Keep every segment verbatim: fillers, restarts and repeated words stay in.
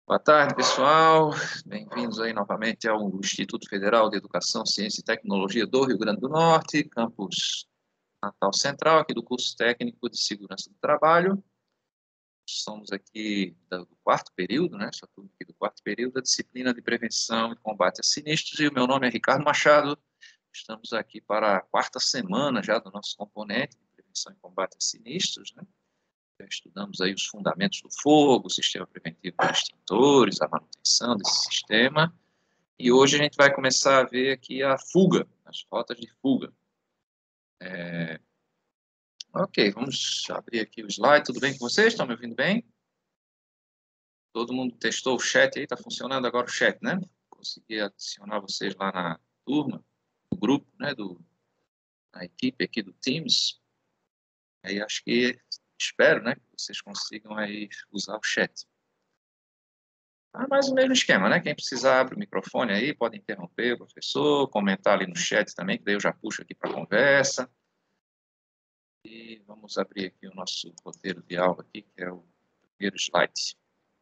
Boa tarde, pessoal. Bem-vindos aí novamente ao Instituto Federal de Educação, Ciência e Tecnologia do Rio Grande do Norte, campus Natal Central, aqui do curso técnico de Segurança do Trabalho. Somos aqui do quarto período, né? Só tudo aqui do quarto período da disciplina de Prevenção e Combate a Sinistros. E o meu nome é Ricardo Machado. Estamos aqui para a quarta semana já do nosso componente de Prevenção e Combate a Sinistros, né? Estudamos aí os fundamentos do fogo, o sistema preventivo de extintores, a manutenção desse sistema. E hoje a gente vai começar a ver aqui a fuga, as rotas de fuga. É... Ok, vamos abrir aqui o slide. Tudo bem com vocês? Estão me ouvindo bem? Todo mundo testou o chat aí? Está funcionando agora o chat, né? Consegui adicionar vocês lá na turma, no grupo, né? Do, na equipe aqui do Teams. Aí acho que... Espero, né, que vocês consigam aí usar o chat. Ah, mais o mesmo esquema, né? Quem precisar abre o microfone aí, pode interromper o professor, comentar ali no chat também, que daí eu já puxo aqui para a conversa. E vamos abrir aqui o nosso roteiro de aula aqui, que é o primeiro slide.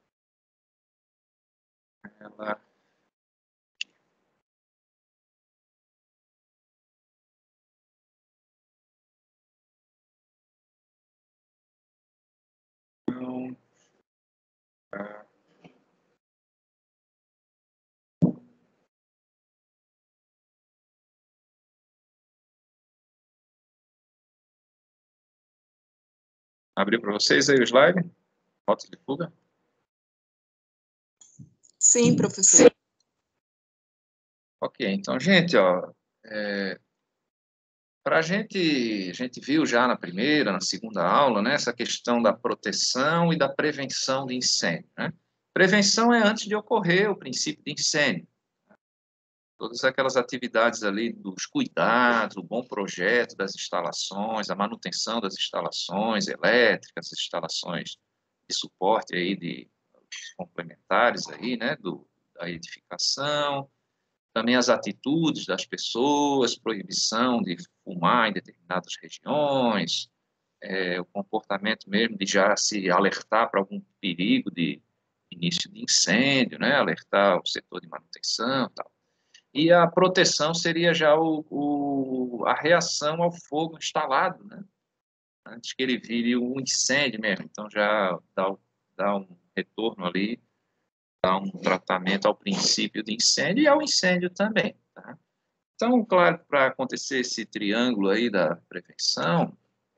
Ela... Então, tá. Abriu para vocês aí o slide? Rota de fuga? Sim, professor. Ok, então, gente, ó, é, para a gente, a gente viu já na primeira, na segunda aula, né, essa questão da proteção e da prevenção de incêndio, né? Prevenção é antes de ocorrer o princípio de incêndio. Todas aquelas atividades ali dos cuidados, o bom projeto das instalações, a manutenção das instalações elétricas, as instalações de suporte aí de complementares aí, né, do, da edificação, também as atitudes das pessoas, proibição de fumar em determinadas regiões, é, o comportamento mesmo de já se alertar para algum perigo de início de incêndio, né, alertar o setor de manutenção e tal. E a proteção seria já o, o, a reação ao fogo instalado, né? Antes que ele vire um incêndio mesmo. Então, já dá, dá um retorno ali, dá um tratamento ao princípio de incêndio e ao incêndio também. Tá? Então, claro, para acontecer esse triângulo aí da prevenção,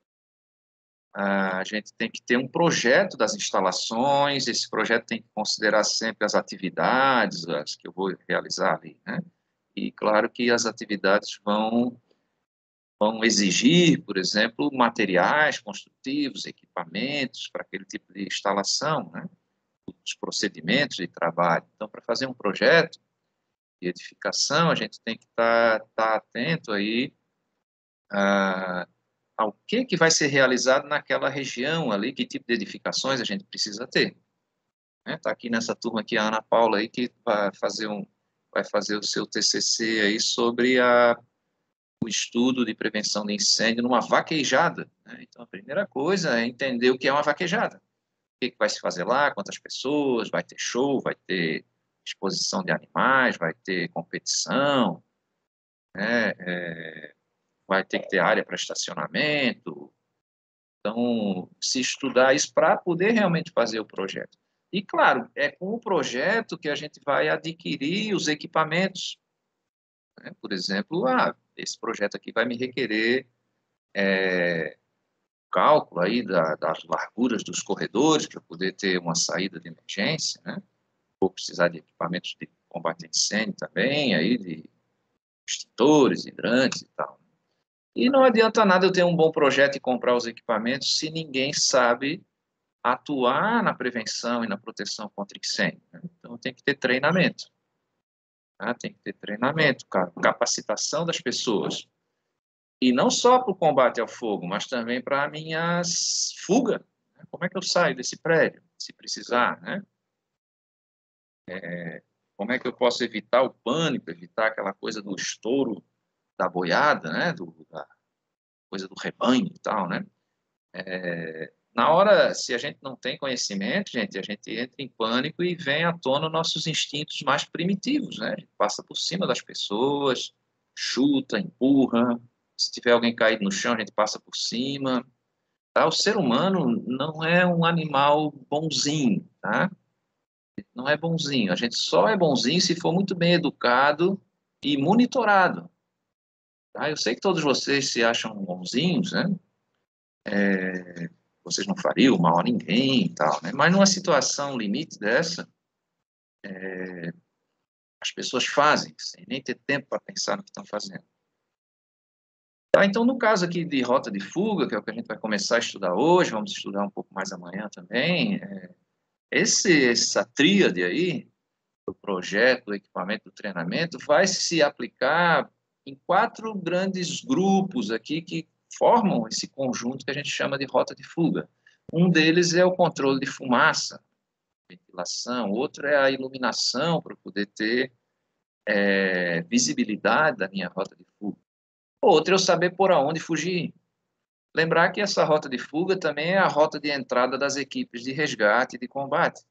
a gente tem que ter um projeto das instalações, esse projeto tem que considerar sempre as atividades as que eu vou realizar ali, né? E claro que as atividades vão, vão exigir, por exemplo, materiais construtivos, equipamentos para aquele tipo de instalação, né? Os procedimentos de trabalho. Então, para fazer um projeto de edificação, a gente tem que estar tá, tá atento aí a, ao que, que vai ser realizado naquela região ali, que tipo de edificações a gente precisa ter. Está, né? Aqui nessa turma aqui a Ana Paula aí, que vai fazer um vai fazer o seu T C C aí sobre a, o estudo de prevenção de incêndio numa vaquejada, né? Então, a primeira coisa é entender o que é uma vaquejada. O que, que vai se fazer lá, quantas pessoas, vai ter show, vai ter exposição de animais, vai ter competição, né? É, vai ter que ter área para estacionamento. Então, se estudar isso para poder realmente fazer o projeto. E, claro, é com o projeto que a gente vai adquirir os equipamentos. Né? Por exemplo, ah, esse projeto aqui vai me requerer é, cálculo aí da, das larguras dos corredores para poder ter uma saída de emergência, né? Vou precisar de equipamentos de combate a incêndio também, aí de extintores, hidrantes e tal. E não adianta nada eu ter um bom projeto e comprar os equipamentos se ninguém sabe atuar na prevenção e na proteção contra incêndio, né? Então, tem que ter treinamento. Né? Tem que ter treinamento, capacitação das pessoas. E não só para o combate ao fogo, mas também para a minha fuga. Né? Como é que eu saio desse prédio, se precisar, né? É, como é que eu posso evitar o pânico, evitar aquela coisa do estouro da boiada, né? Do, da coisa do rebanho e tal, né? É, na hora, se a gente não tem conhecimento, gente, a gente entra em pânico e vem à tona nossos instintos mais primitivos, né? A gente passa por cima das pessoas, chuta, empurra. Se tiver alguém caído no chão, a gente passa por cima. Tá? O ser humano não é um animal bonzinho, tá? Não é bonzinho. A gente só é bonzinho se for muito bem educado e monitorado. Tá? Eu sei que todos vocês se acham bonzinhos, né? É, vocês não fariam mal a ninguém e tal, né? Mas numa situação limite dessa, é, as pessoas fazem, sem nem ter tempo para pensar no que estão fazendo. Tá, então, no caso aqui de rota de fuga, que é o que a gente vai começar a estudar hoje, vamos estudar um pouco mais amanhã também, é, esse, essa tríade aí, do projeto, do equipamento, do treinamento, vai se aplicar em quatro grandes grupos aqui que formam esse conjunto que a gente chama de rota de fuga. Um deles é o controle de fumaça, ventilação, outro é a iluminação, para poder ter é, visibilidade da minha rota de fuga. Outro é eu saber por onde fugir. Lembrar que essa rota de fuga também é a rota de entrada das equipes de resgate e de combate.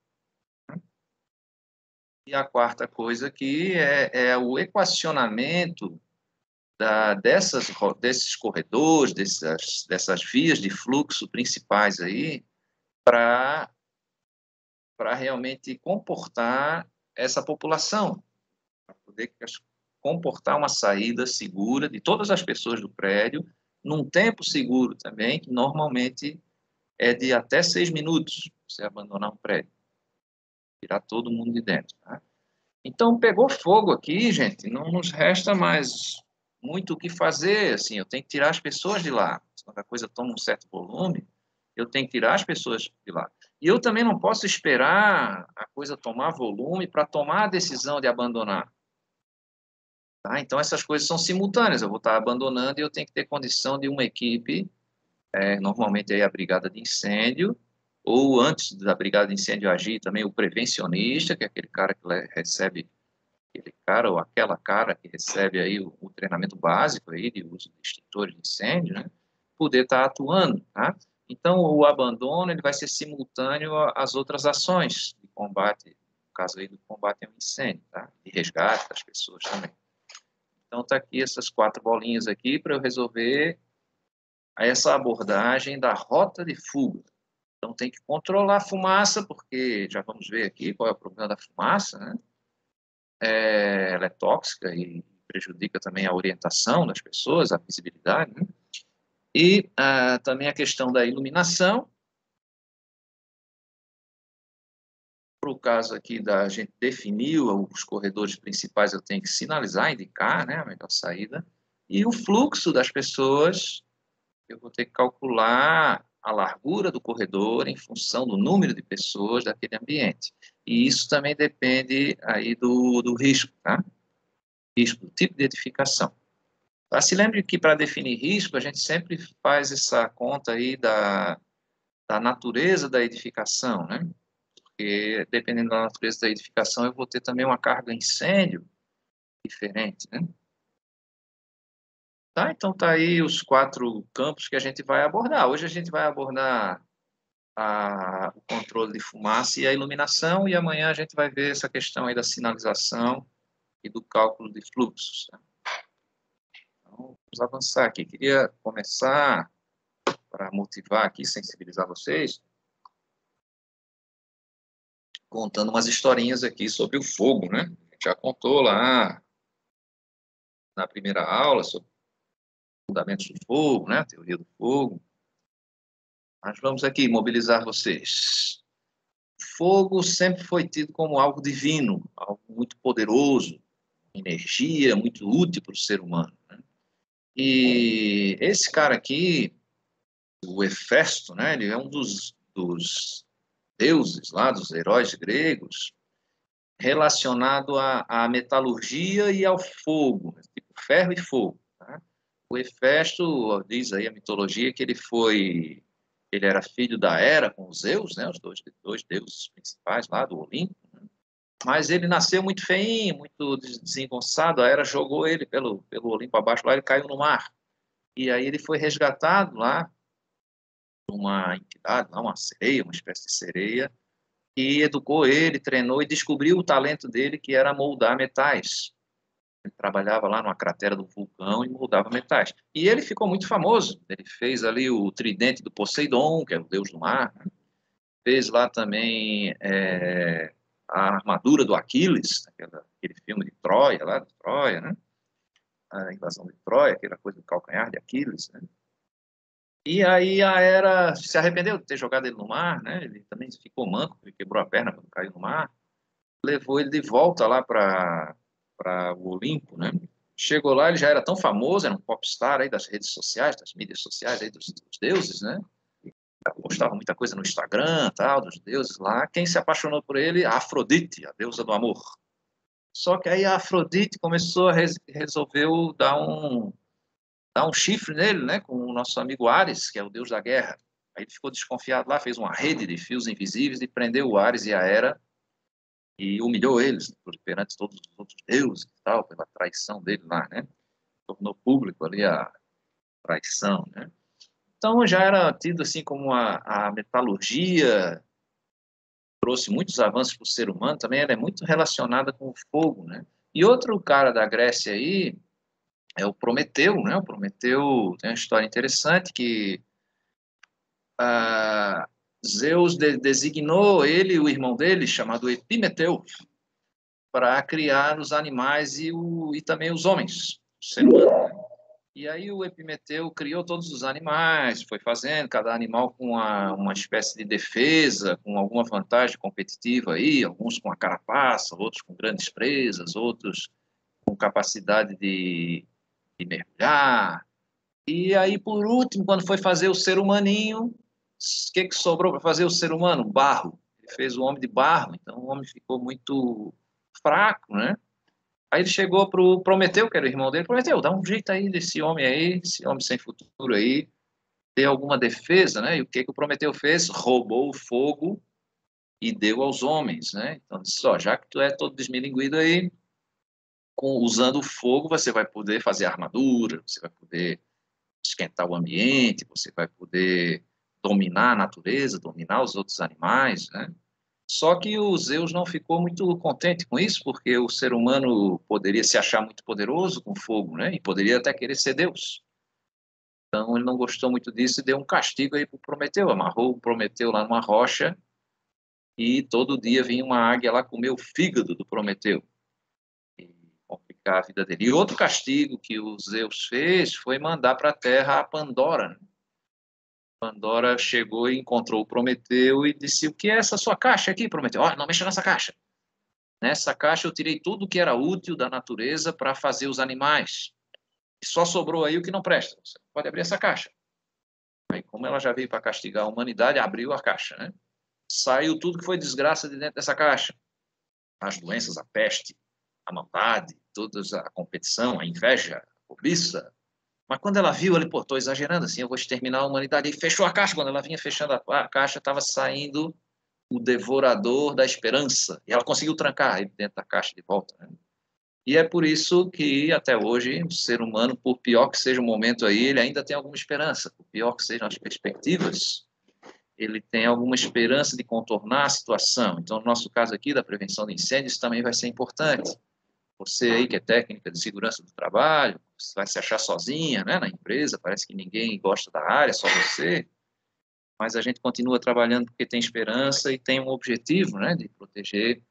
E a quarta coisa aqui é, é o equacionamento da, dessas, desses corredores, dessas, dessas vias de fluxo principais aí, para para realmente comportar essa população, para poder comportar uma saída segura de todas as pessoas do prédio, num tempo seguro também, que normalmente é de até seis minutos você abandonar um prédio, tirar todo mundo de dentro. Tá? Então, pegou fogo aqui, gente, não nos resta mais muito o que fazer, assim, eu tenho que tirar as pessoas de lá. Quando a coisa toma um certo volume, eu tenho que tirar as pessoas de lá. E eu também não posso esperar a coisa tomar volume para tomar a decisão de abandonar. Tá? Então, essas coisas são simultâneas. Eu vou estar abandonando e eu tenho que ter condição de uma equipe, é, normalmente aí a brigada de incêndio, ou antes da brigada de incêndio agir, também o prevencionista, que é aquele cara que recebe, aquele cara ou aquela cara que recebe aí o, o treinamento básico aí de uso de extintores de incêndio, né? Poder estar atuando, tá? Então, o abandono ele vai ser simultâneo às outras ações de combate, no caso aí do combate ao incêndio, tá? De resgate das pessoas também. Então, está aqui essas quatro bolinhas aqui para eu resolver essa abordagem da rota de fuga. Então, tem que controlar a fumaça, porque já vamos ver aqui qual é o problema da fumaça, né? É, ela é tóxica e prejudica também a orientação das pessoas, a visibilidade, né? E ah, também a questão da iluminação. Para o caso aqui da gente definir os corredores principais, eu tenho que sinalizar, indicar, né, a melhor saída. E o fluxo das pessoas, eu vou ter que calcular a largura do corredor em função do número de pessoas daquele ambiente. E isso também depende aí do, do risco, tá? Risco, do tipo de edificação. Mas se lembre que para definir risco, a gente sempre faz essa conta aí da, da natureza da edificação, né? Porque dependendo da natureza da edificação, eu vou ter também uma carga incêndio diferente, né? Tá, então tá aí os quatro campos que a gente vai abordar. Hoje a gente vai abordar a, o controle de fumaça e a iluminação, e amanhã a gente vai ver essa questão aí da sinalização e do cálculo de fluxos. Tá? Então, vamos avançar aqui. Queria começar, para motivar aqui, sensibilizar vocês, contando umas historinhas aqui sobre o fogo, né? A gente já contou lá na primeira aula sobre fundamentos do fogo, né? A teoria do fogo. Mas vamos aqui mobilizar vocês. O fogo sempre foi tido como algo divino, algo muito poderoso, energia muito útil para o ser humano. Né? E esse cara aqui, o Hefesto, né? Ele é um dos, dos deuses lá, dos heróis gregos, relacionado à, à metalurgia e ao fogo, tipo ferro e fogo. Tá? O Hefesto, diz aí a mitologia, que ele foi, ele era filho da Hera com os Zeus, né, os dois, dois deuses principais lá do Olimpo, né? Mas ele nasceu muito feinho, muito desengonçado, a Hera jogou ele pelo, pelo Olimpo abaixo, lá ele caiu no mar. E aí ele foi resgatado lá uma entidade, lá, uma sereia, uma espécie de sereia, e educou ele, treinou e descobriu o talento dele, que era moldar metais. Ele trabalhava lá numa cratera do vulcão e moldava metais. E ele ficou muito famoso. Ele fez ali o tridente do Poseidon, que é o deus do mar, né? Fez lá também é, a armadura do Aquiles, aquela, aquele filme de Troia, lá de Troia, né? A invasão de Troia, aquela coisa do calcanhar de Aquiles, né? E aí a Hera se arrependeu de ter jogado ele no mar, né? Ele também ficou manco, ele quebrou a perna quando caiu no mar. Levou ele de volta lá para para o Olimpo, né? Chegou lá, ele já era tão famoso, era um popstar aí das redes sociais, das mídias sociais aí dos, dos deuses, né? Postava muita coisa no Instagram, tal, dos deuses lá. Quem se apaixonou por ele? A Afrodite, a deusa do amor. Só que aí a Afrodite começou a res, resolveu dar um dar um chifre nele, né, com o nosso amigo Ares, que é o deus da guerra. Aí ele ficou desconfiado lá, fez uma rede de fios invisíveis e prendeu o Ares e a Hera e humilhou eles perante todos os outros deuses e tal, pela traição dele lá, né? Tornou público ali a traição, né? Então já era tido assim como a, a metalurgia trouxe muitos avanços para o ser humano, também ela é muito relacionada com o fogo, né? E outro cara da Grécia aí é o Prometeu, né? O Prometeu tem uma história interessante que ah, Zeus de, designou ele e o irmão dele, chamado Epimeteu, para criar os animais e, o, e também os homens, o ser humano. E aí o Epimeteu criou todos os animais, foi fazendo, cada animal com uma, uma espécie de defesa, com alguma vantagem competitiva aí, alguns com a carapaça, outros com grandes presas, outros com capacidade de, de mergulhar. E aí, por último, quando foi fazer o ser humaninho, o que, que sobrou para fazer o ser humano? Barro. Ele fez o homem de barro, então o homem ficou muito fraco, né? Aí ele chegou para o Prometeu, que era o irmão dele, Prometeu, dá um jeito aí desse homem aí, esse homem sem futuro aí, ter alguma defesa, né? E o que, que o Prometeu fez? Roubou o fogo e deu aos homens, né? Então, disse, ó, já que tu é todo desmilinguido aí, com, usando o fogo, você vai poder fazer armadura, você vai poder esquentar o ambiente, você vai poder dominar a natureza, dominar os outros animais, né? Só que o Zeus não ficou muito contente com isso, porque o ser humano poderia se achar muito poderoso com fogo, né? E poderia até querer ser Deus. Então ele não gostou muito disso e deu um castigo aí para o Prometeu, amarrou o Prometeu lá numa rocha e todo dia vinha uma águia lá comer o fígado do Prometeu e complicar a vida dele. E outro castigo que o Zeus fez foi mandar para a Terra a Pandora, né? Pandora chegou e encontrou o Prometeu e disse: o que é essa sua caixa aqui, Prometeu? Ó, oh, não mexa nessa caixa. Nessa caixa eu tirei tudo que era útil da natureza para fazer os animais. E só sobrou aí o que não presta. Você pode abrir essa caixa. Aí, como ela já veio para castigar a humanidade, abriu a caixa, né? Saiu tudo que foi desgraça de dentro dessa caixa. As doenças, a peste, a maldade, toda a competição, a inveja, a cobiça. Mas quando ela viu, ele, pô, estou exagerando assim, eu vou exterminar a humanidade. E fechou a caixa. Quando ela vinha fechando a, a caixa, estava saindo o devorador da esperança. E ela conseguiu trancar ele dentro da caixa de volta, né? E é por isso que, até hoje, o ser humano, por pior que seja o momento aí, ele ainda tem alguma esperança. Por pior que sejam as perspectivas, ele tem alguma esperança de contornar a situação. Então, no nosso caso aqui, da prevenção de incêndios, também vai ser importante. Você aí que é técnica de segurança do trabalho, você vai se achar sozinha, né, na empresa, parece que ninguém gosta da área, só você, mas a gente continua trabalhando porque tem esperança e tem um objetivo, né, de proteger,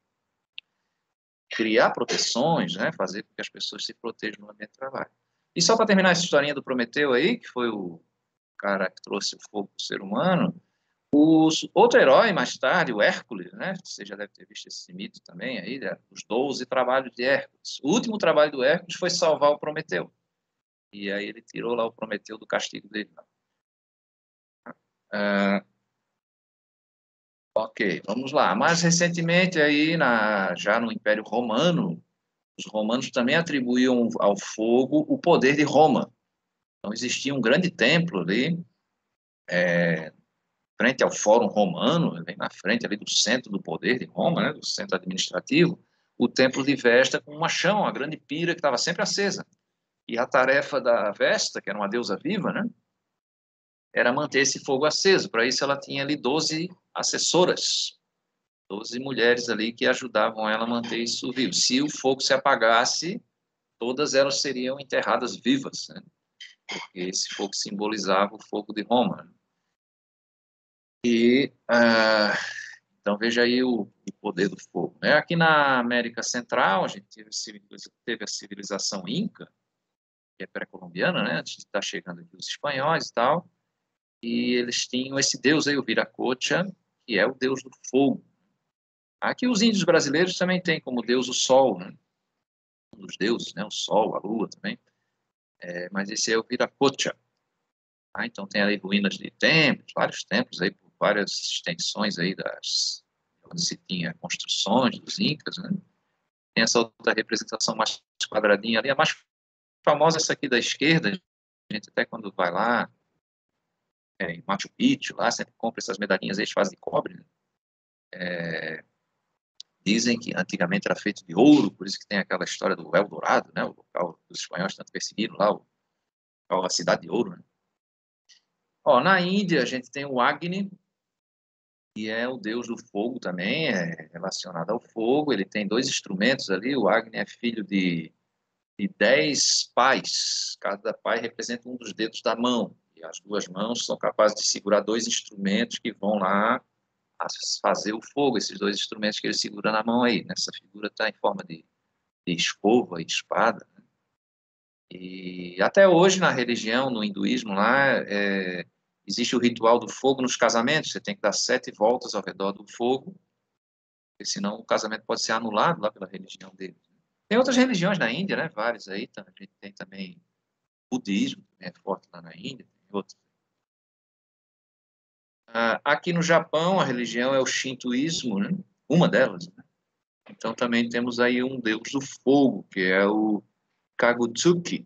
criar proteções, né, fazer com que as pessoas se protejam no ambiente de trabalho. E só para terminar essa historinha do Prometeu aí, que foi o cara que trouxe o fogo para o ser humano, o outro herói, mais tarde, o Hércules, né? Você já deve ter visto esse mito também aí, né? Os doze trabalhos de Hércules. O último trabalho do Hércules foi salvar o Prometeu. E aí ele tirou lá o Prometeu do castigo dele. Ah, ok, vamos lá. Mais recentemente, aí, na, já no Império Romano, os romanos também atribuíam ao fogo o poder de Roma. Então existia um grande templo ali, é, frente ao Fórum Romano, bem na frente ali do centro do poder de Roma, né, do centro administrativo, o templo de Vesta com uma chama, uma grande pira que estava sempre acesa. E a tarefa da Vesta, que era uma deusa viva, né, era manter esse fogo aceso. Para isso, ela tinha ali doze assessoras, doze mulheres ali que ajudavam ela a manter isso vivo. Se o fogo se apagasse, todas elas seriam enterradas vivas, né? Porque esse fogo simbolizava o fogo de Roma. E, ah, então, veja aí o, o poder do fogo, né? Aqui na América Central, a gente teve, teve a civilização Inca, que é pré-colombiana, né? Antes de estar chegando aqui os espanhóis e tal. E eles tinham esse deus aí, o Viracocha, que é o deus do fogo. Aqui os índios brasileiros também têm como deus o sol, né? Um dos deuses, né? O sol, a lua também. É, mas esse é o Viracocha. Ah, então tem ali ruínas de templos, vários templos aí, por várias extensões aí das onde se tinha construções dos incas, né? Tem essa outra representação mais quadradinha ali, a mais famosa essa aqui da esquerda, a gente até quando vai lá, é, em Machu Picchu, lá sempre compra essas medalhinhas aí, fazem de cobre, né? É, dizem que antigamente era feito de ouro, por isso que tem aquela história do Eldorado, né? O local dos espanhóis tanto perseguiram lá, o, a cidade de ouro, né? Ó, na Índia a gente tem o Agni, que é o deus do fogo também, é relacionado ao fogo. Ele tem dois instrumentos ali. O Agni é filho de, de dez pais. Cada pai representa um dos dedos da mão. E as duas mãos são capazes de segurar dois instrumentos que vão lá a fazer o fogo. Esses dois instrumentos que ele segura na mão aí. Nessa figura está em forma de, de escova e espada. E até hoje, na religião, no hinduísmo, lá, é, existe o ritual do fogo nos casamentos. Você tem que dar sete voltas ao redor do fogo, porque senão o casamento pode ser anulado lá pela religião deles. Tem outras religiões na Índia, né? Várias aí. Tá? A gente tem também budismo, também é forte lá na Índia. Tem outros. Ah, aqui no Japão, a religião é o shintoísmo, né? Uma delas. Né? Então também temos aí um deus do fogo, que é o Kagutsuki.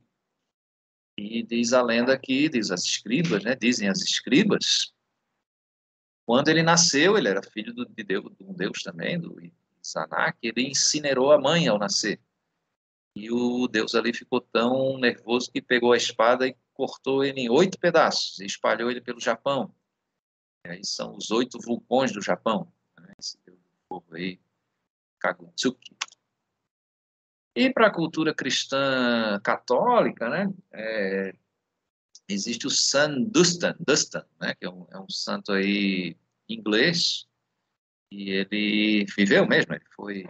E diz a lenda que, diz as escribas, né? Dizem as escribas, quando ele nasceu, ele era filho do, de, Deus, de um deus também, do Izanaki, ele incinerou a mãe ao nascer. E o deus ali ficou tão nervoso que pegou a espada e cortou ele em oito pedaços e espalhou ele pelo Japão. E aí são os oito vulcões do Japão. Né? Esse deus do fogo aí, Kagutsuki. E para a cultura cristã católica, né? É, existe o San Dunstan, Dunstan, né, que é um, é um santo aí inglês, e ele viveu mesmo, ele foi,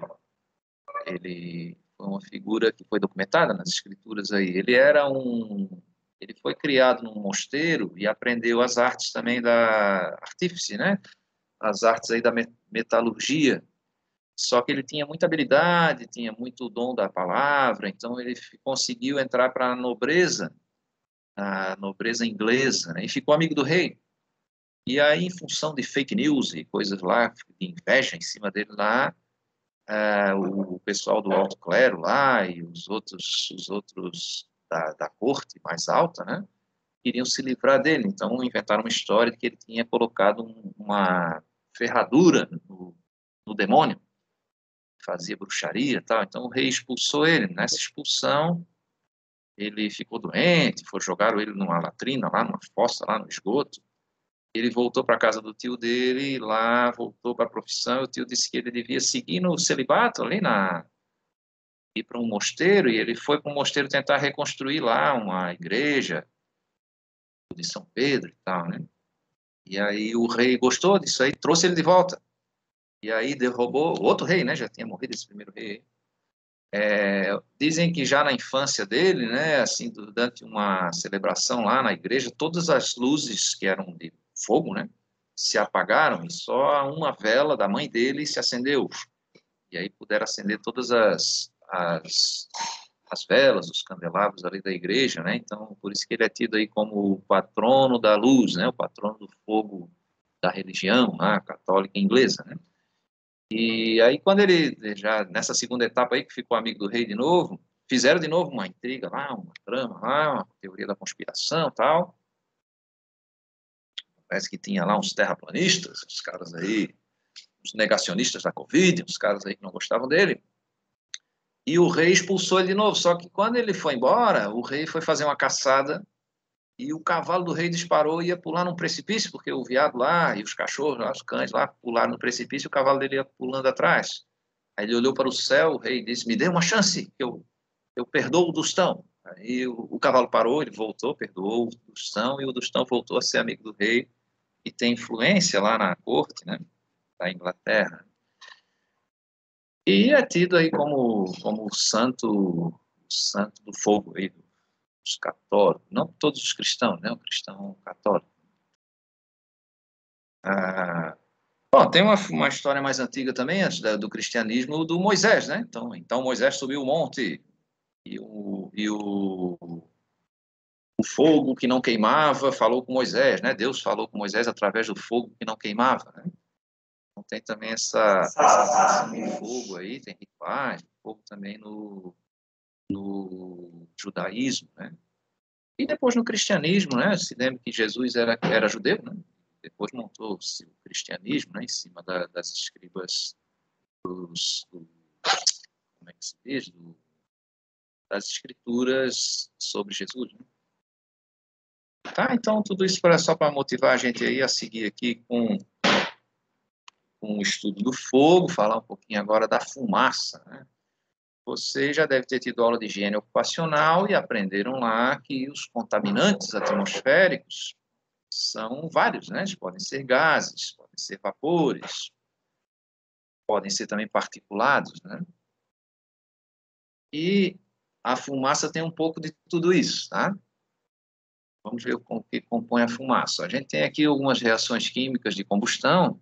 ele foi uma figura que foi documentada nas escrituras aí. Ele era um, ele foi criado num mosteiro e aprendeu as artes também da artífice, né, as artes aí da metalurgia. Só que ele tinha muita habilidade, tinha muito dom da palavra, então ele conseguiu entrar para a nobreza, a nobreza inglesa, né, e ficou amigo do rei. E aí, em função de fake news e coisas lá, de inveja em cima dele lá, é, o pessoal do alto clero lá e os outros, os outros da, da corte mais alta, né, queriam se livrar dele. Então, inventaram uma história de que ele tinha colocado um, uma ferradura no, no demônio, fazia bruxaria e tal. Então, o rei expulsou ele. Nessa expulsão, ele ficou doente, foi jogaram ele numa latrina lá, numa fossa lá no esgoto. Ele voltou para a casa do tio dele, lá voltou para a profissão, e o tio disse que ele devia seguir no celibato ali, na, ir para um mosteiro, e ele foi para um mosteiro tentar reconstruir lá uma igreja de São Pedro e tal, né? E aí o rei gostou disso aí, trouxe ele de volta. E aí derrubou outro rei, né? Já tinha morrido esse primeiro rei. É, dizem que já na infância dele, né, assim, durante uma celebração lá na igreja, todas as luzes que eram de fogo, né, se apagaram e só uma vela da mãe dele se acendeu. E aí puderam acender todas as, as, as velas, os candelabros ali da igreja, né? Então, por isso que ele é tido aí como o patrono da luz, né, o patrono do fogo da religião, né, católica inglesa, né? E aí, quando ele, já nessa segunda etapa aí, que ficou amigo do rei de novo, fizeram de novo uma intriga lá, uma trama lá, uma teoria da conspiração e tal. Parece que tinha lá uns terraplanistas, os caras aí, os negacionistas da Covid, os caras aí que não gostavam dele. E o rei expulsou ele de novo. Só que quando ele foi embora, o rei foi fazer uma caçada e o cavalo do rei disparou e ia pular num precipício, porque o veado lá, e os cachorros lá, os cães lá, pularam no precipício, e o cavalo dele ia pulando atrás. Aí ele olhou para o céu, o rei disse, me dê uma chance, que eu, eu perdoo o Dustão. Aí o, o cavalo parou, ele voltou, perdoou o Dustão, e o Dustão voltou a ser amigo do rei, e tem influência lá na corte, né, da Inglaterra. E é tido aí como, como o santo, santo do fogo aí, dos católicos, não todos os cristãos, né, o cristão católico. Ah, bom, tem uma, uma história mais antiga também, antes da, do cristianismo, do Moisés, né? Então, então Moisés subiu o monte e o, e o, o fogo que não queimava falou com Moisés, né? Deus falou com Moisés através do fogo que não queimava, né? Então tem também essa, essa de fogo aí, tem rituais, fogo também no, no judaísmo, né? E depois no cristianismo, né? Se lembra que Jesus era, era judeu, né? Depois montou-se o cristianismo, né? Em cima da, das escribas dos, do, como é que se diz? Do, das escrituras sobre Jesus, né? Tá, então tudo isso para, só para motivar a gente aí a seguir aqui com, com o estudo do fogo, falar um pouquinho agora da fumaça, né? Você já deve ter tido aula de higiene ocupacional e aprenderam lá que os contaminantes atmosféricos são vários, né? Podem ser gases, podem ser vapores, podem ser também particulados, né? E a fumaça tem um pouco de tudo isso, tá? Vamos ver o que compõe a fumaça. A gente tem aqui algumas reações químicas de combustão,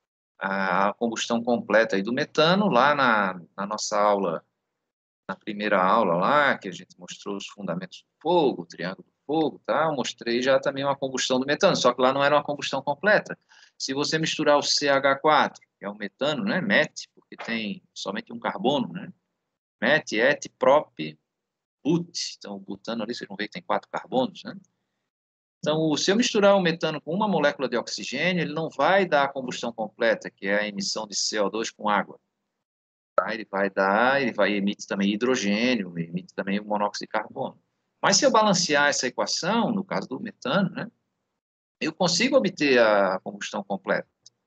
a combustão completa aí do metano, lá na, na nossa aula, na primeira aula lá, que a gente mostrou os fundamentos do fogo, o triângulo do fogo, tá? Eu mostrei já também uma combustão do metano, só que lá não era uma combustão completa. Se você misturar o C H quatro, que é o metano, né, met, porque tem somente um carbono, né, met, et, prop, but, então o butano ali, vocês vão ver que tem quatro carbonos, né? Então, se eu misturar o metano com uma molécula de oxigênio, ele não vai dar a combustão completa, que é a emissão de C O dois com água. Tá? Ele vai dar, ele vai emitir também hidrogênio, emite também o monóxido de carbono. Mas se eu balancear essa equação, no caso do metano, né, eu consigo obter a combustão completa.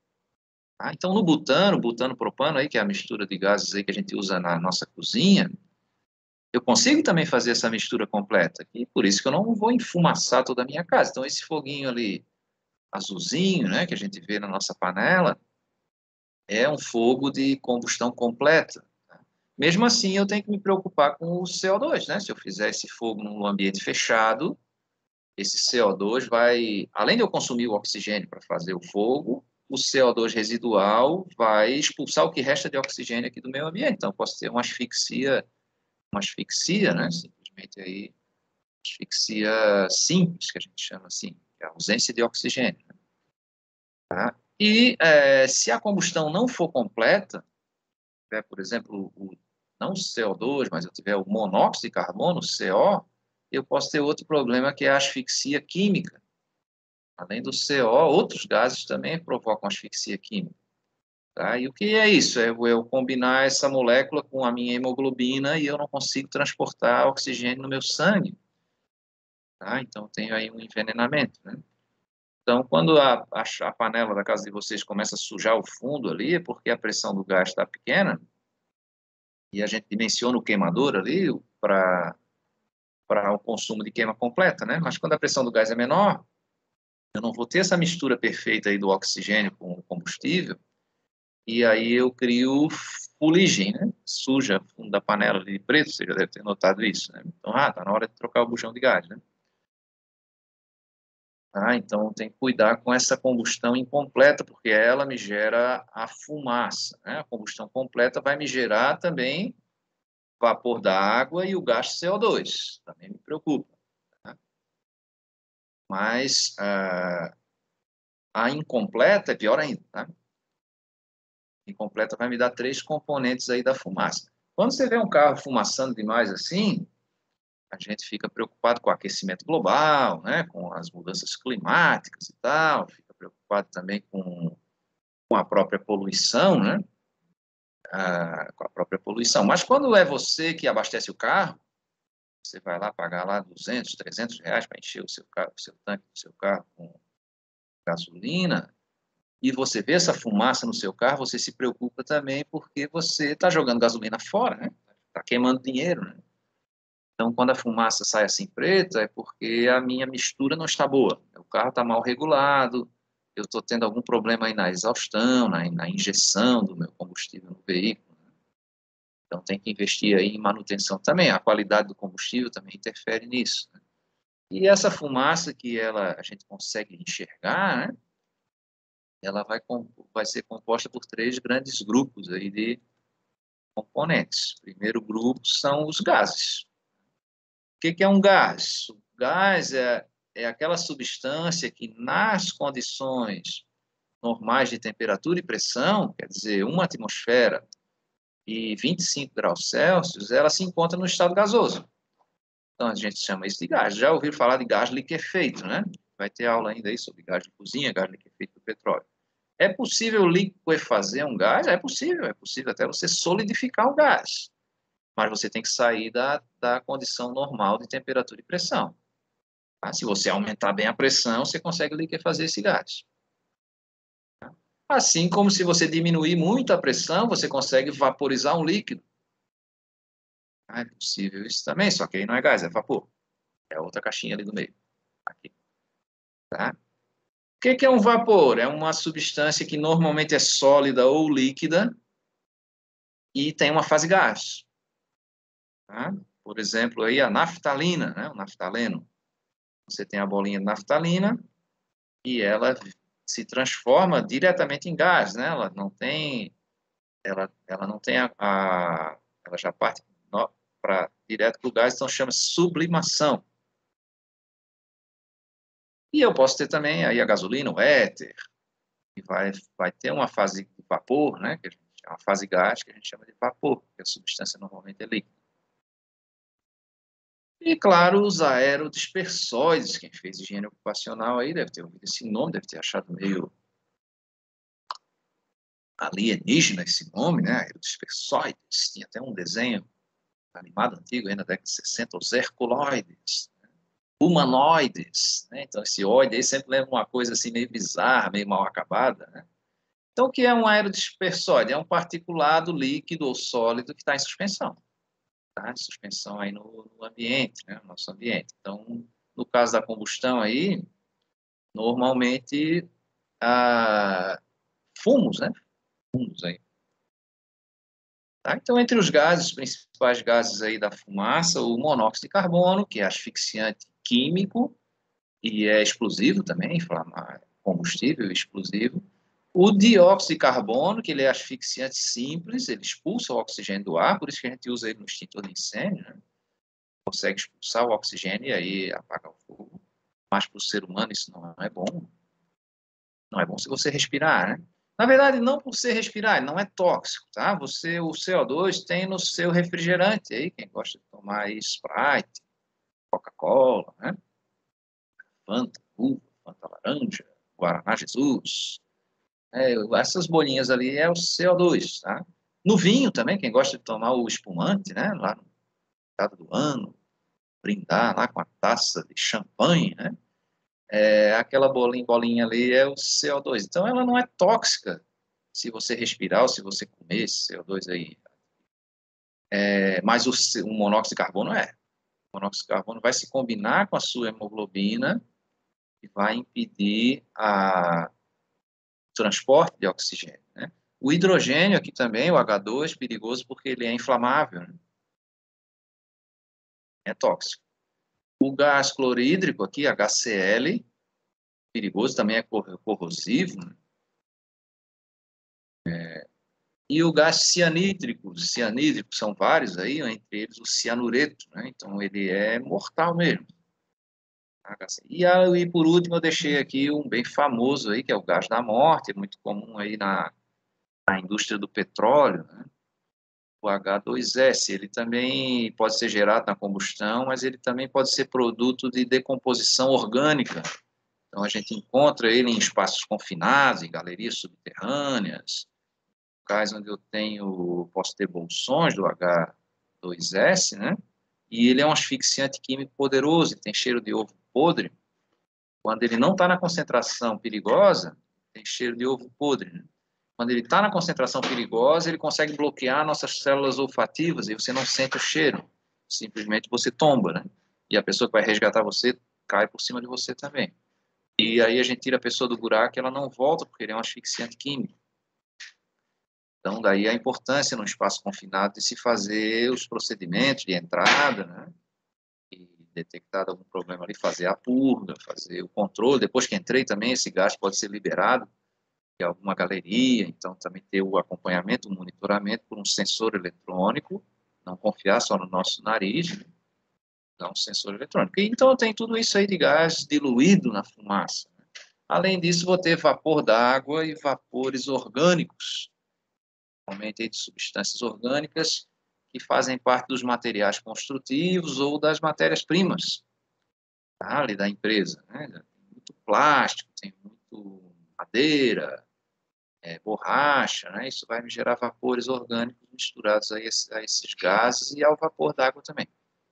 Tá? Então, no butano, butano propano, aí, que é a mistura de gases aí que a gente usa na nossa cozinha, eu consigo também fazer essa mistura completa. E por isso que eu não vou enfumaçar toda a minha casa. Então, esse foguinho ali azulzinho, né, que a gente vê na nossa panela, é um fogo de combustão completa. Mesmo assim, eu tenho que me preocupar com o C O dois, né? Se eu fizer esse fogo num ambiente fechado, esse C O dois vai, além de eu consumir o oxigênio para fazer o fogo, o C O dois residual vai expulsar o que resta de oxigênio aqui do meio ambiente. Então, posso ter uma asfixia, uma asfixia, né? Simplesmente aí, asfixia simples, que a gente chama assim, que é a ausência de oxigênio. Tá? E é, se a combustão não for completa, tiver, por exemplo, o, não o C O dois, mas eu tiver o monóxido de carbono, C O, eu posso ter outro problema que é a asfixia química. Além do C O, outros gases também provocam asfixia química. Tá? E o que é isso? É eu combinar essa molécula com a minha hemoglobina e eu não consigo transportar oxigênio no meu sangue. Tá? Então, tenho aí um envenenamento, né? Então, quando a, a, a panela da casa de vocês começa a sujar o fundo ali, é porque a pressão do gás está pequena, e a gente dimensiona o queimador ali para para o consumo de queima completa, né? Mas quando a pressão do gás é menor, eu não vou ter essa mistura perfeita aí do oxigênio com o combustível, e aí eu crio fuligem, né? Suja o fundo da panela de preto, você já deve ter notado isso, né? Então, ah, tá na hora de trocar o bujão de gás, né? Ah, então tem que cuidar com essa combustão incompleta, porque ela me gera a fumaça, né? A combustão completa vai me gerar também vapor da água e o gás C O dois, também me preocupa. Tá? Mas ah, a incompleta é pior ainda, tá? A incompleta vai me dar três componentes aí da fumaça. Quando você vê um carro fumaçando demais assim, a gente fica preocupado com o aquecimento global, né? Com as mudanças climáticas e tal, fica preocupado também com com a própria poluição, né? Ah, com a própria poluição. Mas quando é você que abastece o carro, Você vai lá pagar lá duzentos, trezentos reais para encher o seu, carro, o seu tanque do seu carro com gasolina, e você vê essa fumaça no seu carro, você se preocupa também porque você está jogando gasolina fora, né? Está queimando dinheiro, né? Então, quando a fumaça sai assim preta, é porque a minha mistura não está boa. O carro está mal regulado, eu estou tendo algum problema aí na exaustão, na, na injeção do meu combustível no veículo. Então, tem que investir aí em manutenção também. A qualidade do combustível também interfere nisso, né? E essa fumaça que ela, a gente consegue enxergar, né? Ela vai, vai ser composta por três grandes grupos aí de componentes. O primeiro grupo são os gases. O que, que é um gás? O gás é, é aquela substância que, nas condições normais de temperatura e pressão, quer dizer, uma atmosfera e vinte e cinco graus Celsius, ela se encontra no estado gasoso. Então, a gente chama isso de gás. Já ouviram falar de gás liquefeito, né? Vai ter aula ainda aí sobre gás de cozinha, gás liquefeito do petróleo. É possível liquefazer um gás? É possível, é possível até você solidificar o gás. Mas você tem que sair da, da condição normal de temperatura e pressão. Tá? Se você aumentar bem a pressão, você consegue liquefazer esse gás. Tá? Assim como se você diminuir muito a pressão, você consegue vaporizar um líquido. Ah, é possível isso também, só que aí não é gás, é vapor. É outra caixinha ali do meio. Aqui. Tá? O que, que é um vapor? É uma substância que normalmente é sólida ou líquida e tem uma fase gás. Tá? Por exemplo, aí a naftalina, né? O naftaleno. Você tem a bolinha de naftalina e ela se transforma diretamente em gás, né? Ela não tem, ela, ela não tem a, a ela já parte para direto para o gás, então chama sublimação. E eu posso ter também aí a gasolina, o éter, que vai, vai ter uma fase de vapor, né? Que a gente, é uma fase gás que a gente chama de vapor, porque a substância normalmente é líquida. E, claro, os aerodispersóides. Quem fez higiene ocupacional aí deve ter ouvido esse nome, deve ter achado meio alienígena esse nome, né? Aerodispersóides. Tinha até um desenho animado antigo, aí na década de sessenta, os herculoides, né? Humanoides, né? Então, esse oide aí sempre lembra uma coisa assim meio bizarra, meio mal acabada, né? Então, o que é um aerodispersóide? É um particulado líquido ou sólido que está em suspensão. Tá? Em suspensão aí no, no ambiente, né? No nosso ambiente. Então, no caso da combustão aí, normalmente, ah, fumos, né? Fumos aí. Tá? Então, entre os gases, os principais gases aí da fumaça, o monóxido de carbono, que é asfixiante químico e é explosivo também, inflamar, combustível explosivo. O dióxido de carbono, que ele é asfixiante simples, ele expulsa o oxigênio do ar, por isso que a gente usa ele no extintor de incêndio, né? Consegue expulsar o oxigênio e aí apagar o fogo. Mas para o ser humano isso não é bom. Não é bom se você respirar, né? Na verdade, não por você respirar, ele não é tóxico, tá? Você, o C O dois tem no seu refrigerante aí, quem gosta de tomar aí Sprite, Coca-Cola, né? Fanta, uva, Fanta laranja, Guaraná Jesus. É, essas bolinhas ali é o C O dois, tá? No vinho também, quem gosta de tomar o espumante, né? Lá no mercado do ano, brindar lá com a taça de champanhe, né? É, aquela bolinha, bolinha ali é o C O dois. Então, ela não é tóxica se você respirar ou se você comer esse C O dois aí. É, mas o, o monóxido de carbono é. O monóxido de carbono vai se combinar com a sua hemoglobina e vai impedir a, o transporte de oxigênio, né? O hidrogênio aqui também, o H dois, perigoso porque ele é inflamável, né? É tóxico. O gás clorídrico aqui, H C L, perigoso, também é corrosivo, né? É, e o gás cianídrico, os cianídricos são vários aí, entre eles o cianureto, né? Então ele é mortal mesmo. E aí, por último, eu deixei aqui um bem famoso aí, que é o gás da morte, é muito comum aí na, na indústria do petróleo, né? O H dois S, ele também pode ser gerado na combustão, mas ele também pode ser produto de decomposição orgânica. Então, a gente encontra ele em espaços confinados, em galerias subterrâneas, locais onde eu tenho, posso ter bolsões do H dois S, né? E ele é um asfixiante químico poderoso, tem cheiro de ovo podre. Quando ele não está na concentração perigosa, tem cheiro de ovo podre, né? Quando ele está na concentração perigosa, ele consegue bloquear nossas células olfativas e você não sente o cheiro. Simplesmente você tomba, né? E a pessoa que vai resgatar você cai por cima de você também. E aí a gente tira a pessoa do buraco e ela não volta, porque ele é um asfixiante químico. Então, daí a importância, num espaço confinado, de se fazer os procedimentos de entrada, né? E detectado algum problema ali, fazer a purga, fazer o controle. Depois que entrei também, esse gás pode ser liberado de alguma galeria, então também ter o acompanhamento, o monitoramento por um sensor eletrônico, não confiar só no nosso nariz, né? Então, um sensor eletrônico. E, então, tem tudo isso aí de gás diluído na fumaça. Além disso, vou ter vapor d'água e vapores orgânicos, normalmente de substâncias orgânicas que fazem parte dos materiais construtivos ou das matérias-primas, tá, ali da empresa, né? Tem muito plástico, tem muito madeira, é, borracha, né? Isso vai me gerar vapores orgânicos misturados a, esse, a esses gases e ao vapor d'água também.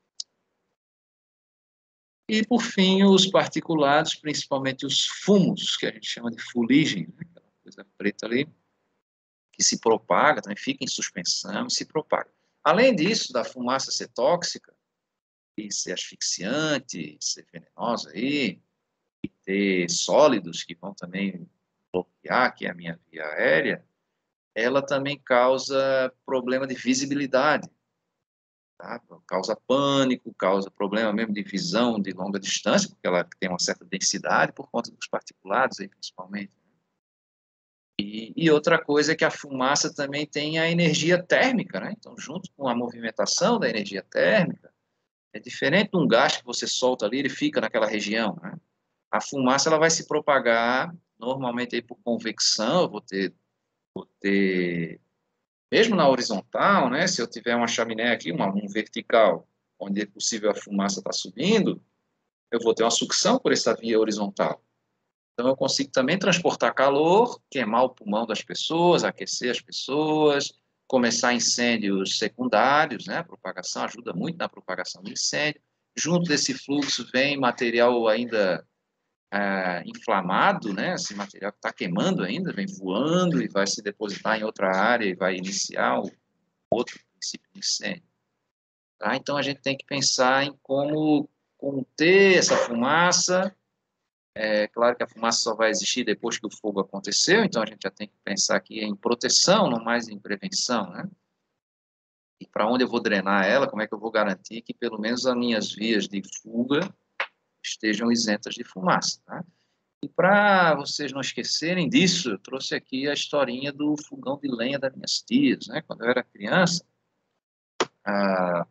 E, por fim, os particulados, principalmente os fumos, que a gente chama de fuligem, né? Aquela coisa preta ali, que se propaga, também fica em suspensão e se propaga. Além disso, da fumaça ser tóxica, e ser asfixiante, ser venenosa aí, e ter sólidos que vão também bloquear, que é a minha via aérea, ela também causa problema de visibilidade, tá? Causa pânico, causa problema mesmo de visão de longa distância, porque ela tem uma certa densidade por conta dos particulados aí, principalmente. E, e outra coisa é que a fumaça também tem a energia térmica, né? Então, junto com a movimentação da energia térmica, é diferente de um gás que você solta ali, ele fica naquela região, né? A fumaça ela vai se propagar normalmente aí por convecção, eu vou ter, vou ter, mesmo na horizontal, né? Se eu tiver uma chaminé aqui, uma, um vertical, onde é possível a fumaça estar subindo, eu vou ter uma sucção por essa via horizontal. Então, eu consigo também transportar calor, queimar o pulmão das pessoas, aquecer as pessoas, começar incêndios secundários, né? A propagação ajuda muito na propagação do incêndio. Junto desse fluxo vem material ainda é, inflamado, né? Esse material que está queimando ainda, vem voando e vai se depositar em outra área e vai iniciar o outro princípio de incêndio. Tá? Então, a gente tem que pensar em como conter essa fumaça. É claro que a fumaça só vai existir depois que o fogo aconteceu, então a gente já tem que pensar aqui em proteção, não mais em prevenção, né? E para onde eu vou drenar ela, como é que eu vou garantir que pelo menos as minhas vias de fuga estejam isentas de fumaça, tá? E para vocês não esquecerem disso, eu trouxe aqui a historinha do fogão de lenha das minhas tias, né? Quando eu era criança. Ah,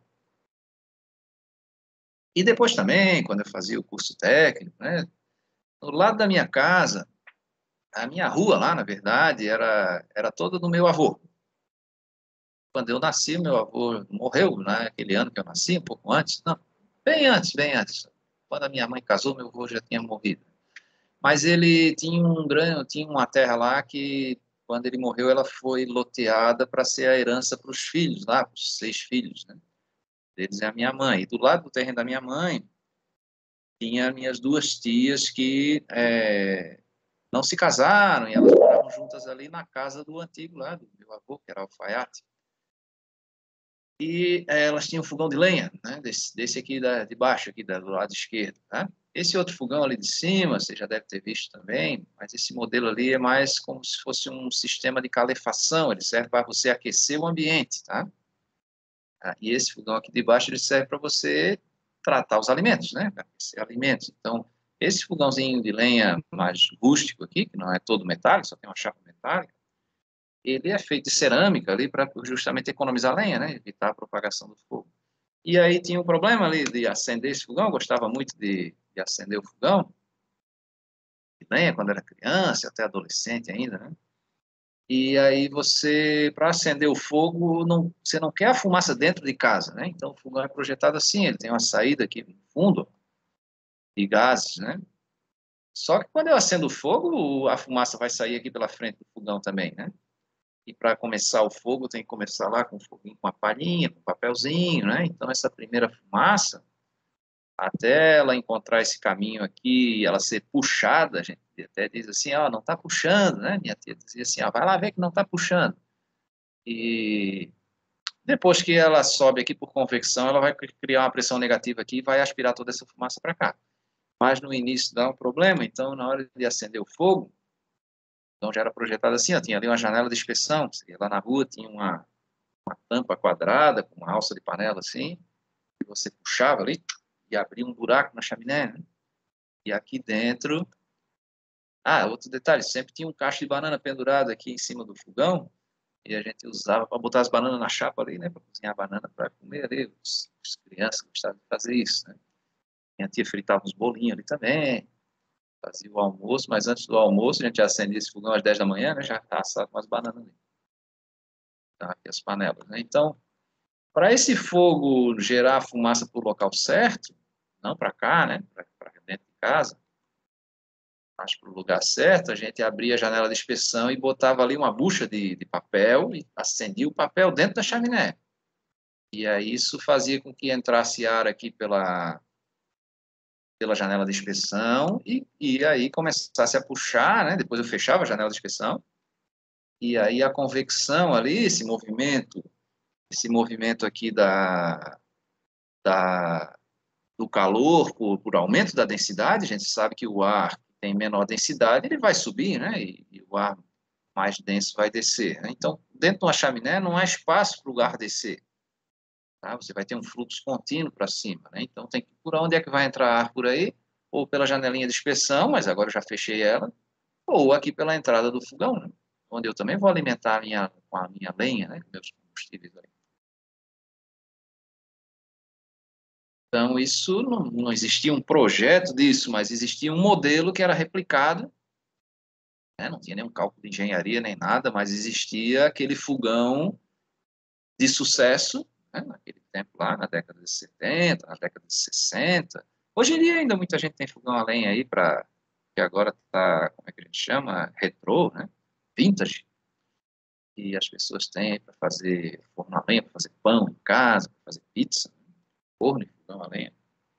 e depois também, quando eu fazia o curso técnico, né? Do lado da minha casa, a minha rua lá, na verdade, era, era toda do meu avô. Quando eu nasci, meu avô morreu, né? Aquele ano que eu nasci, um pouco antes. Não, bem antes, bem antes. Quando a minha mãe casou, meu avô já tinha morrido. Mas ele tinha um grande, tinha uma terra lá que, quando ele morreu, ela foi loteada para ser a herança para os filhos, lá, para os seis filhos, né? Deles é a minha mãe. E do lado do terreno da minha mãe, tinha minhas duas tias que é, não se casaram e elas moravam juntas ali na casa do antigo lá, do meu avô, que era alfaiate. E é, elas tinham um fogão de lenha, né? Desse, desse aqui da, de baixo, aqui do lado esquerdo, tá? Esse outro fogão ali de cima, você já deve ter visto também, mas esse modelo ali é mais como se fosse um sistema de calefação, ele serve para você aquecer o ambiente, tá? Ah, e esse fogão aqui de baixo, ele serve para você tratar os alimentos, né? Para aquecer alimentos. Então, esse fogãozinho de lenha mais rústico aqui, que não é todo metálico, só tem uma chapa metálica, ele é feito de cerâmica ali para justamente economizar lenha, né? Evitar a propagação do fogo. E aí tinha um problema ali de acender esse fogão, eu gostava muito de, de acender o fogão, de lenha, quando era criança, até adolescente ainda, né? E aí você, para acender o fogo, não, você não quer a fumaça dentro de casa, né? Então o fogão é projetado assim, ele tem uma saída aqui no fundo de gases, né? Só que quando eu acendo o fogo, a fumaça vai sair aqui pela frente do fogão também, né? e para começar o fogo tem que começar lá com um foguinho, com uma palhinha, com um papelzinho, né? Então, essa primeira fumaça, até ela encontrar esse caminho aqui, ela ser puxada, a gente até diz assim, ó, não está puxando, né? Minha tia dizia assim, ó, vai lá ver que não está puxando. E depois que ela sobe aqui por convecção, ela vai criar uma pressão negativa aqui e vai aspirar toda essa fumaça para cá. Mas no início dá um problema, então na hora de acender o fogo, então já era projetado assim, ó, tinha ali uma janela de inspeção, lá na rua tinha uma, uma tampa quadrada, com uma alça de panela assim, e você puxava ali e abria um buraco na chaminé, né? E aqui dentro... Ah, outro detalhe, sempre tinha um cacho de banana pendurado aqui em cima do fogão, e a gente usava para botar as bananas na chapa ali, né, para cozinhar a banana para comer ali, os, as crianças gostavam de fazer isso, né. Minha tia fritava uns bolinhos ali também, fazia o almoço, mas antes do almoço a gente já acendia esse fogão às dez da manhã, né, já assava umas bananas ali. Tá, aqui as panelas, né. Então, para esse fogo gerar fumaça para o local certo, não para cá, né, para dentro de casa, mas para o lugar certo, a gente abria a janela de inspeção e botava ali uma bucha de, de papel e acendia o papel dentro da chaminé. E aí isso fazia com que entrasse ar aqui pela, pela janela de inspeção e, e aí começasse a puxar, né? Depois eu fechava a janela de inspeção e aí a convecção ali, esse movimento, esse movimento aqui da, da, do calor por, por aumento da densidade, a gente sabe que o ar que tem menor densidade, ele vai subir, né? E, e o ar mais denso vai descer, né? Então, dentro de uma chaminé não há espaço para o ar descer. Tá? Você vai ter um fluxo contínuo para cima, né? Então, tem que por onde é que vai entrar ar por aí? Ou pela janelinha de inspeção, mas agora eu já fechei ela, ou aqui pela entrada do fogão, né? Onde eu também vou alimentar a minha, com a minha lenha, né? Com meus combustíveis aí. Então, isso não, não existia um projeto disso, mas existia um modelo que era replicado, né? Não tinha nenhum cálculo de engenharia nem nada, mas existia aquele fogão de sucesso, né? Naquele tempo lá, na década de setenta, na década de sessenta. Hoje em dia ainda muita gente tem fogão a lenha aí, para que agora está, como é que a gente chama? Retrô, né? Vintage. E as pessoas têm para fazer forno a lenha, para fazer pão em casa, para fazer pizza, forno e fogão a lenha.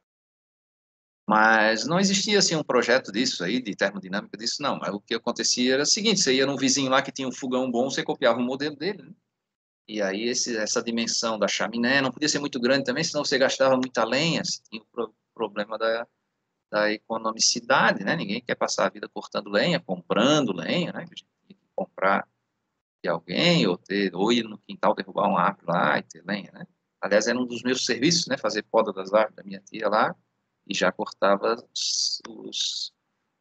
Mas não existia assim um projeto disso aí, de termodinâmica disso, não. Mas o que acontecia era o seguinte, você ia num vizinho lá que tinha um fogão bom, você copiava o modelo dele, né? E aí esse, essa dimensão da chaminé não podia ser muito grande também, senão você gastava muita lenha, você tinha o pro, problema da, da economicidade, né? Ninguém quer passar a vida cortando lenha, comprando lenha, né? A gente tinha que comprar de alguém, ou, ter, ou ir no quintal derrubar uma árvore lá e ter lenha, né? Aliás, era um dos meus serviços, né? Fazer poda das árvores da minha tia lá, e já cortava os, os,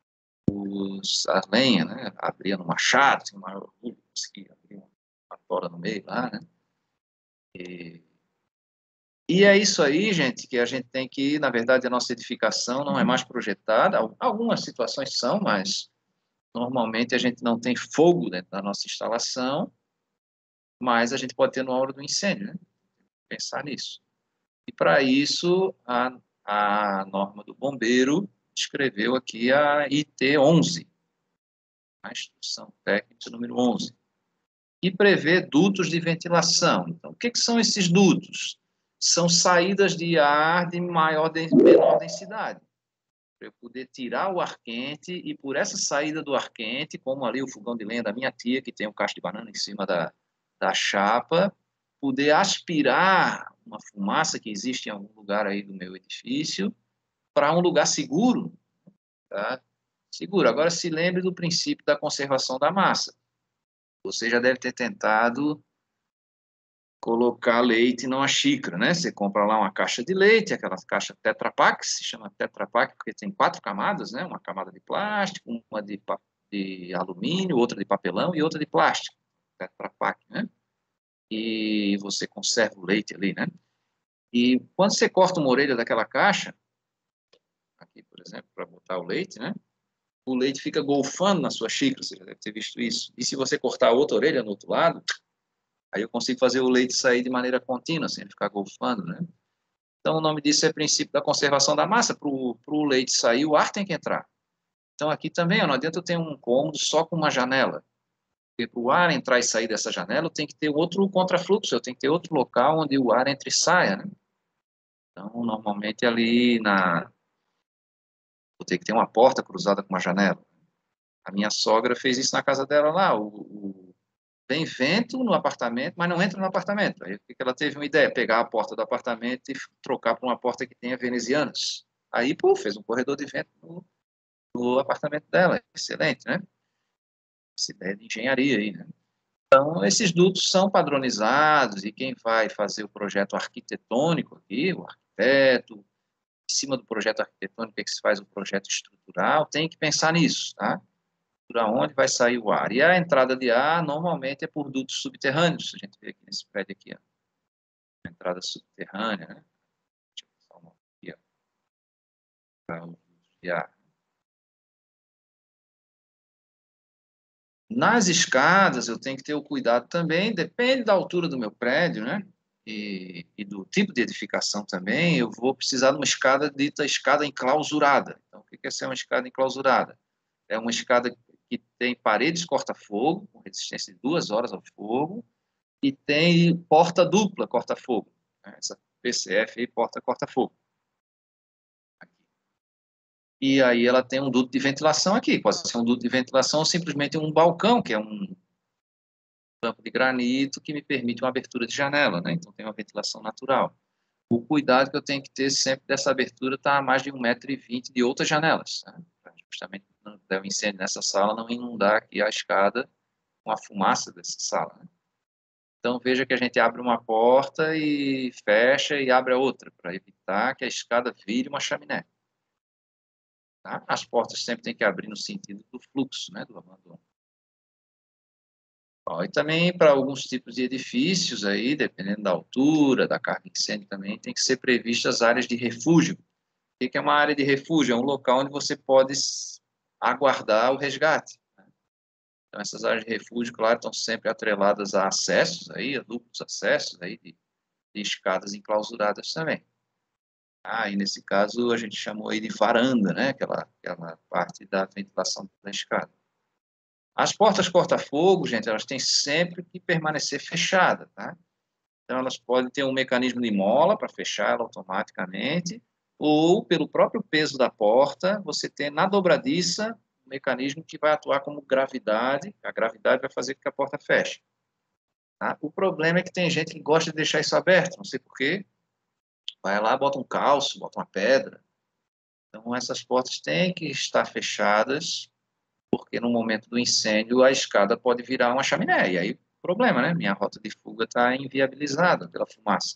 os as lenhas, né? Abria no machado, tinha uma orgulho, conseguia abrir uma tora no meio lá, né? E, e é isso aí, gente, que a gente tem que, na verdade, a nossa edificação não é mais projetada, algumas situações são, mas normalmente a gente não tem fogo dentro da nossa instalação, mas a gente pode ter na hora do incêndio, né? Pensar nisso. E para isso, a, a norma do bombeiro escreveu aqui a I T onze, a Instrução Técnica número onze, que prevê dutos de ventilação. Então, o que, que são esses dutos? São saídas de ar de maior de menor densidade, para eu poder tirar o ar quente e por essa saída do ar quente, como ali o fogão de lenha da minha tia, que tem um cacho de banana em cima da, da chapa, poder aspirar uma fumaça que existe em algum lugar aí do meu edifício para um lugar seguro, tá? Seguro. Agora, se lembre do princípio da conservação da massa. Você já deve ter tentado colocar leite numa xícara, né? Você compra lá uma caixa de leite, aquela caixa Tetra Pak, se chama Tetra Pak porque tem quatro camadas, né? Uma camada de plástico, uma de, de alumínio, outra de papelão e outra de plástico. Tetra Pak, né? E você conserva o leite ali, né? E quando você corta uma orelha daquela caixa, aqui, por exemplo, para botar o leite, né? O leite fica golfando na sua xícara, você já deve ter visto isso. E se você cortar a outra orelha no outro lado, aí eu consigo fazer o leite sair de maneira contínua, sem ele ficar golfando, né? Então, o nome disso é princípio da conservação da massa. Para o leite sair, o ar tem que entrar. Então, aqui também, ó, não adianta eu ter um cômodo só com uma janela. Porque para o ar entrar e sair dessa janela, eu tenho que ter outro contrafluxo, eu tenho que ter outro local onde o ar entre e saia, né? Então, normalmente ali na... Vou ter que ter uma porta cruzada com uma janela. A minha sogra fez isso na casa dela lá. O, o... Tem vento no apartamento, mas não entra no apartamento. Aí o que ela teve uma ideia? Pegar a porta do apartamento e trocar por uma porta que tenha venezianas. Aí, pô, fez um corredor de vento no, no apartamento dela. Excelente, né? Essa ideia de engenharia aí, né? Então, esses dutos são padronizados e quem vai fazer o projeto arquitetônico aqui, o arquiteto, em cima do projeto arquitetônico é que se faz o projeto estrutural, tem que pensar nisso, tá? Por onde vai sair o ar. E a entrada de ar, normalmente, é por dutos subterrâneos. A gente vê aqui nesse prédio aqui, ó. A entrada subterrânea, né? Deixa eu passar uma aqui, ó. Para o de ar. Nas escadas, eu tenho que ter o cuidado também, depende da altura do meu prédio, né? E, e do tipo de edificação também, eu vou precisar de uma escada dita escada enclausurada. Então, o que é ser uma escada enclausurada? É uma escada que tem paredes corta-fogo, com resistência de duas horas ao fogo, e tem porta dupla corta-fogo. Essa P C F aí, porta corta-fogo. E aí ela tem um duto de ventilação aqui, pode ser um duto de ventilação ou simplesmente um balcão, que é um tampo de granito que me permite uma abertura de janela, né? Então tem uma ventilação natural. O cuidado que eu tenho que ter sempre dessa abertura está a mais de um metro e vinte de outras janelas, né? Para justamente não der um incêndio nessa sala, não inundar aqui a escada com a fumaça dessa sala, né? Então veja que a gente abre uma porta e fecha e abre a outra, para evitar que a escada vire uma chaminé. Tá? As portas sempre tem que abrir no sentido do fluxo, né, do abandono. Ó, e também para alguns tipos de edifícios aí, dependendo da altura, da carga de incêndio também, tem que ser previstas áreas de refúgio. O que é uma área de refúgio? É um local onde você pode aguardar o resgate, né? Então essas áreas de refúgio, claro, estão sempre atreladas a acessos aí, a duplos acessos aí de, de escadas enclausuradas também. Ah, e nesse caso a gente chamou aí de varanda, né? Aquela, aquela parte da ventilação da escada. As portas corta-fogo, gente, elas têm sempre que permanecer fechadas, tá? Então elas podem ter um mecanismo de mola para fechar ela automaticamente, ou pelo próprio peso da porta, você tem na dobradiça um mecanismo que vai atuar como gravidade, a gravidade vai fazer com que a porta feche. Tá? O problema é que tem gente que gosta de deixar isso aberto, não sei por quê. Vai lá, bota um calço, bota uma pedra. Então, essas portas têm que estar fechadas, porque no momento do incêndio a escada pode virar uma chaminé. E aí, problema, né? Minha rota de fuga está inviabilizada pela fumaça.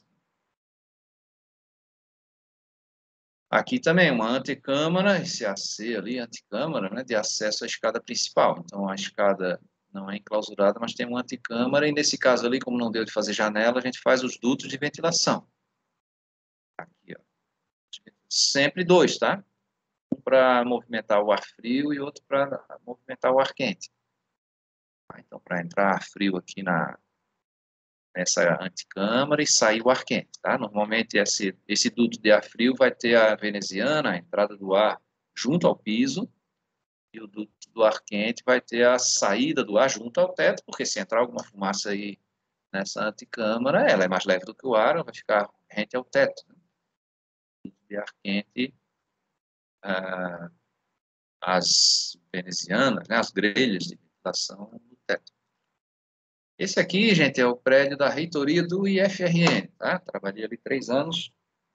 Aqui também, uma antecâmara, esse A C ali, antecâmara, né, de acesso à escada principal. Então, a escada não é enclausurada, mas tem uma antecâmara, e nesse caso ali, como não deu de fazer janela, a gente faz os dutos de ventilação. Aqui, ó. Sempre dois, tá? Um para movimentar o ar frio e outro para movimentar o ar quente. Então, para entrar ar frio aqui na, nessa antecâmara e sair o ar quente, tá? Normalmente, esse, esse duto de ar frio vai ter a veneziana, a entrada do ar junto ao piso, e o duto do ar quente vai ter a saída do ar junto ao teto, porque se entrar alguma fumaça aí nessa antecâmara, ela é mais leve do que o ar, ela vai ficar rente ao teto, né? O duto de ar quente, ah, as venezianas, né, as grelhas de ventilação do teto. Esse aqui, gente, é o prédio da reitoria do I F R N, tá? Trabalhei ali três anos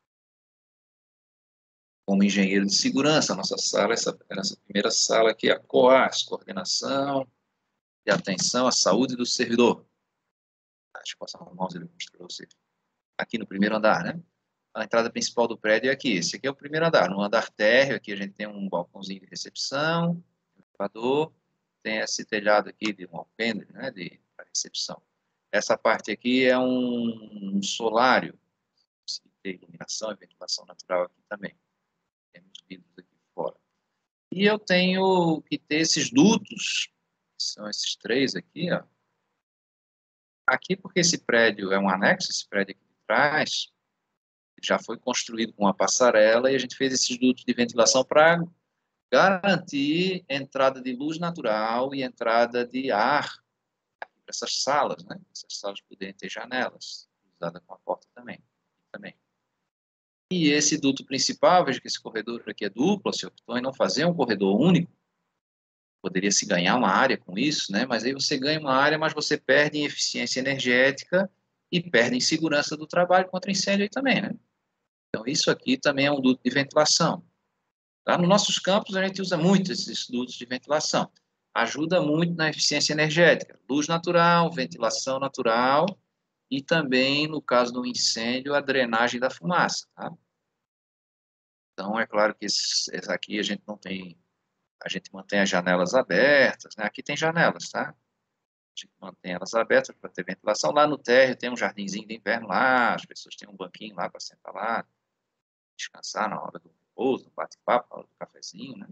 como engenheiro de segurança. A nossa sala, essa, essa primeira sala aqui, é a COAS, Coordenação de Atenção à Saúde do Servidor. Deixa eu passar uma mão para você. Aqui no primeiro andar, né? A entrada principal do prédio é aqui. Esse aqui é o primeiro andar. No andar térreo, aqui a gente tem um balcãozinho de recepção, elevador, tem esse telhado aqui de um alpendre, né, de recepção. Essa parte aqui é um solário, tem iluminação e ventilação natural aqui também. Temos vidros aqui fora. E eu tenho que ter esses dutos, que são esses três aqui, ó. Aqui, porque esse prédio é um anexo, esse prédio aqui de trás, já foi construído com uma passarela e a gente fez esses dutos de ventilação para garantir entrada de luz natural e entrada de ar essas salas, né? Essas salas poderem ter janelas, usadas com a porta também. também. E esse duto principal, veja que esse corredor aqui é duplo, se optou em não fazer um corredor único, poderia se ganhar uma área com isso, né? Mas aí você ganha uma área, mas você perde em eficiência energética e perde em segurança do trabalho contra incêndio aí também, né? Então, isso aqui também é um duto de ventilação. Tá? Nos nossos campos, a gente usa muito esses dutos de ventilação. Ajuda muito na eficiência energética. Luz natural, ventilação natural e também, no caso do incêndio, a drenagem da fumaça. Tá? Então, é claro que esses, esses aqui a gente não tem... A gente mantém as janelas abertas, né? Aqui tem janelas, tá? A gente mantém elas abertas para ter ventilação. Lá no térreo tem um jardinzinho de inverno lá, as pessoas têm um banquinho lá para sentar lá, descansar na hora do repouso, no bate-papo, na hora do cafezinho, né?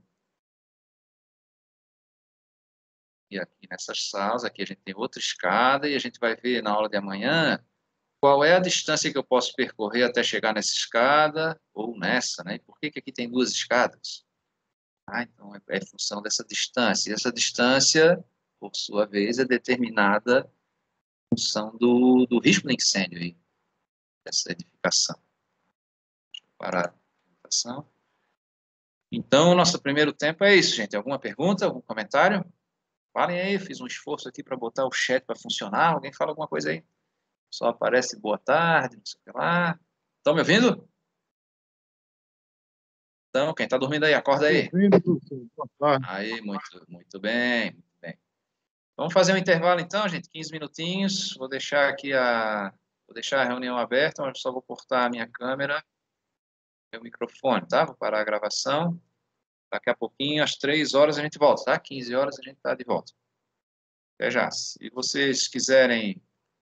E aqui nessas salas, aqui a gente tem outra escada e a gente vai ver na aula de amanhã qual é a distância que eu posso percorrer até chegar nessa escada ou nessa, né? E por que que aqui tem duas escadas? Ah, então é, é função dessa distância. E essa distância, por sua vez, é determinada em função do, do risco de incêndio aí, dessa edificação. Deixa eu parar a apresentação. Então, o nosso primeiro tempo é isso, gente. Alguma pergunta, algum comentário? Falem aí, fiz um esforço aqui para botar o chat para funcionar. Alguém fala alguma coisa aí? Só aparece boa tarde, não sei o que lá. Estão me ouvindo? Então, quem está dormindo aí, acorda aí. Ouvindo, professor. Boa tarde. Aí, muito, muito bem, muito bem. Vamos fazer um intervalo então, gente, quinze minutinhos. Vou deixar aqui a, vou deixar a reunião aberta, mas só vou cortar a minha câmera e o microfone, tá? Vou parar a gravação. Daqui a pouquinho, às três horas, a gente volta, tá? quinze horas a gente está de volta. Até já. Se vocês quiserem